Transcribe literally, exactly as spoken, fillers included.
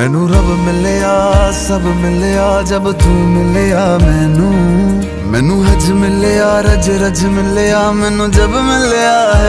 मैनू रब मिलिया सब मिलिया जब तू मिलिया मैनू। मैनू हज मिलिया रज रज मिलिया मैनू जब मिलिया है।